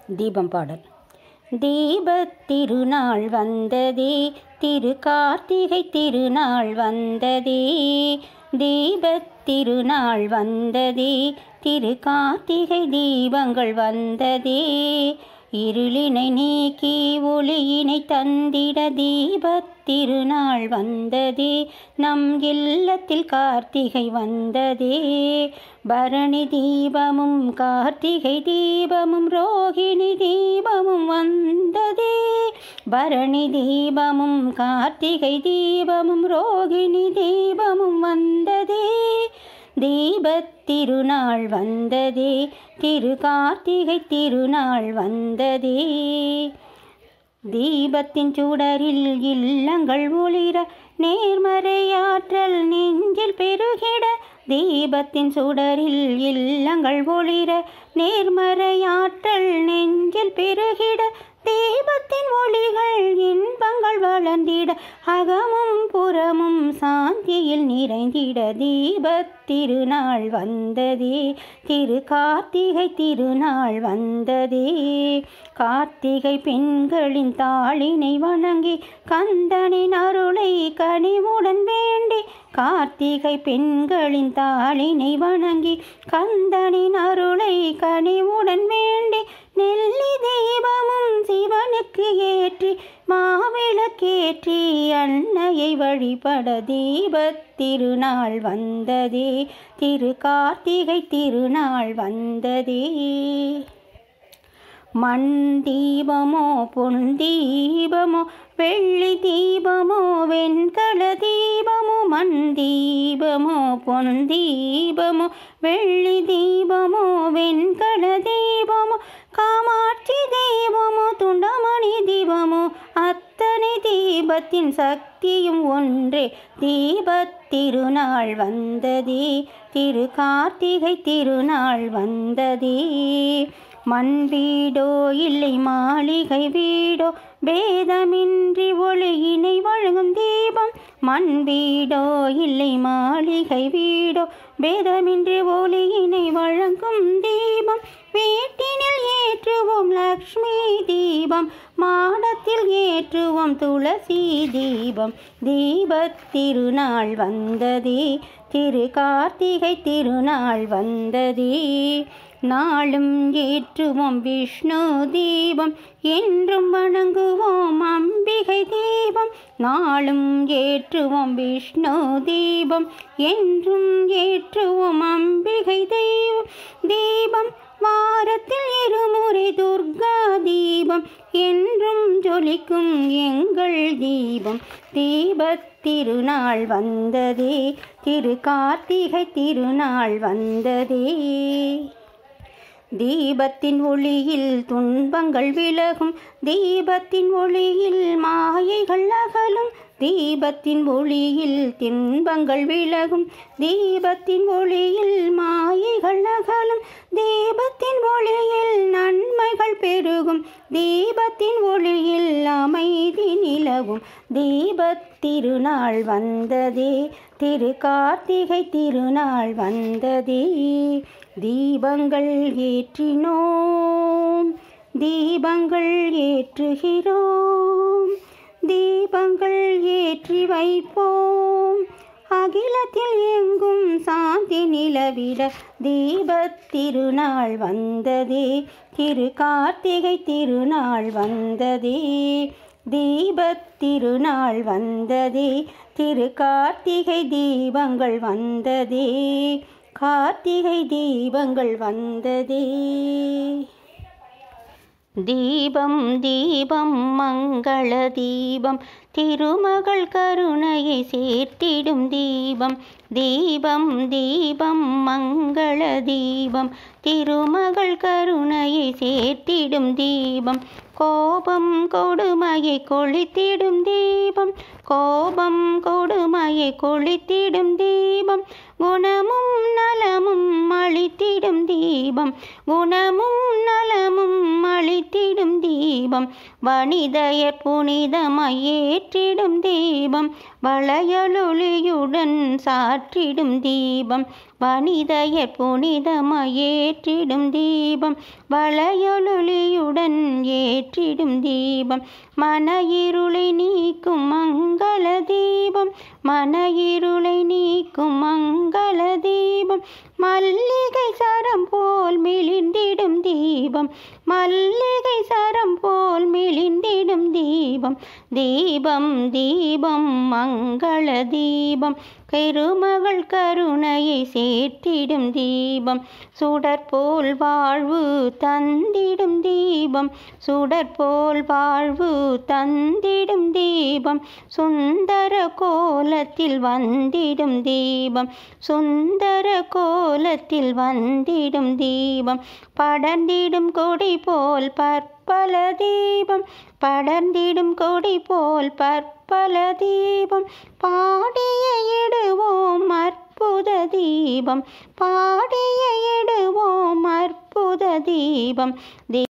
தீபம் பாடல். தீபத் திருநாள் வந்ததே, திரு கார்த்திகை திருநாள் வந்ததே. தீபத் திருநாள் வந்ததே, திரு கார்த்திகை தீபங்கள் வந்ததே. இருளினை நீக்கி ஒளியினை தந்திட தீபத் திருநாள் வந்ததே. நம் இல்லத்தில் கார்த்திகை வந்ததே. பரணி தீபமும் கார்த்திகை தீபமும் ரோகிணி தீபமும் வந்ததே. பரணி தீபமும் கார்த்திகை தீபமும் ரோகிணி தீபமும் வந்ததே. தீபத் திருநாள் வந்ததே, திரு கார்த்திகை திருநாள் வந்ததே. தீபத்தின் சுடரில் இல்லங்கள் ஒளிர நேர்மறையாற்றல் நெஞ்சில் பெருகிட. தீபத்தின் சுடரில் இல்லங்கள் ஒளிர நேர்மறையாற்றல் நெஞ்சில் பெருகிட. தீபத்தின் ஒளிகள் இன்பங்கள் வளர்ந்திட அகமும் புறமும் சாந்தியில் நிறைந்திட. தீபத் திருநாள் வந்ததே, திரு கார்த்திகை திருநாள் வந்ததே. கார்த்திகை பெண்களின் தாளினை வணங்கி கந்தனின் அருளை கனிவுடன் வேண்டி. கார்த்திகை பெண்களின் தாளினை வணங்கி கந்தனின் அருளை கனிவுடன் வேண்டி. நெல்லி தீபமும் சிவனுக்கு ஏற்றி மாவிளக்கேற்றி அன்னையை வழிபட. தீபத் திருநாள் வந்ததே, திரு கார்த்திகை திருநாள் வந்ததே. மண் தீபமோ பொன் தீபமோ வெள்ளி தீபமோ வெண்கல தீபமோ. மண் தீபமோ பொன் தீபமோ வெள்ளி தீபமோ வெண்கல தீபமோ. காமாட்சி தீபமோ துண்டமணி தீபமோ அத்தனை தீபத்தின் சக்தியும் ஒன்றே. தீபத் திருநாள் வந்ததே, திரு கார்த்திகை திருநாள் வந்ததே. மண் வீடோ இல்லை மாளிகை வீடோ பேதமின்றி ஒளியினை வழங்கும் தீபம். மண் வீடோ இல்லை மாளிகை வீடோ பேதமின்றி ஒளியினை வழங்கும் தீபம். வீட்டினில் ஏற்றுவோம் லக்ஷ்மி தீபம், மாடத்தில் ஏற்றுவோம் துளசி தீபம். தீபத் திருநாள் வந்ததே, திரு கார்த்திகை திருநாள் வந்ததே. நாளும் ஏற்றுவோம் விஷ்ணு தீபம், என்றும் வணங்குவோம் அம்பிகை தீபம். நாளும் ஏற்றுவோம் விஷ்ணு தீபம், என்றும் ஏற்றுவோம் அம்பிகை தீபம். தீபம் வாரத்தில் இருமுறை துர்கா தீபம், என்றும் ஜொலிக்கும் எங்கள் தீபம். தீபத் திருநாள் வந்ததே, திரு கார்த்திகை திருநாள் வந்ததே. தீபத்தின் ஒளியில் துன்பங்கள் விலகும், தீபத்தின் ஒளியில் மாயைகள் அகலும். தீபத்தின் ஒளியில் துன்பங்கள் விலகும், தீபத்தின் ஒளியில் மாயைகள் அகலும். தீபத்தின் ஒளியில் நன்மைகள் பெருகும், தீபத்தின் ஒளியில் அமைதி நிலவும். தீபத் திருநாள் வந்ததே, திரு கார்த்திகை திருநாள் வந்ததே. தீபங்கள் ஏற்றினோம், தீபங்கள் ஏற்றுகிறோம், தீபங்கள் ஏற்றி வைப்போம். அகிலத்தில் எங்கும் சாந்தி நிலவிட. தீபத் திருநாள் வந்ததே, திரு கார்த்திகை திருநாள் வந்ததே. தீபத் திருநாள் வந்ததே, திரு கார்த்திகை தீபங்கள் வந்ததே. கார்த்திகை தீபங்கள் வந்ததே. தீபம் தீபம் மங்கள தீபம், திருமகள் கருணையை சேர்த்திடும் தீபம். தீபம் தீபம் மங்கள தீபம், திருமகள் கருணையை சேர்த்திடும் தீபம். கோபம் கொடுமையை கொளுத்திடும் தீபம், கோபம் கொடுமையை கொளுத்திடும் தீபம். குணமும் நலமும் அளித்திடும் தீபம், குணமும் நலமும் அளித்திடும் தீபம். வனிதையர் புனிதமாய் ஏற்றிடும் தீபம், வளையலொளியுடன் சாற்றிடும் தீபம். வனிதையர் புனிதமாய் ஏற்றிடும் தீபம் வளையொளியுடன் ஏற்றிடும் தீபம் மன இருளை நீக்கும் மங்கள தீபம் மன இருளை நீக்கும் மங்கள தீபம் மல்லிகை சரம் போல் மிளிந்திடும் தீபம் மல்லிகை சரம் போல் மிளிந்திடும் தீபம் தீபம் தீபம் மங்கள தீபம் பெருமகள் கருணையை சேர்த்திடும் தீபம் சுடற்போல் வாழ்வு தந்திடும் தீபம் சுடற்போல் வாழ்வு தந்திடும் தீபம் சுந்தர கோலத்தில் வந்திடும் தீபம் சுந்தர கோலத்தில் வந்திடும் தீபம் படர்ந்திடும் கொடி போல் பற்பல தீபம் படர்ந்திடும் கொடி போல் பற்பல தீபம் பாடிய இடுவோம் அற்புத தீபம் பாடிய இடுவோம் அற்புத தீபம்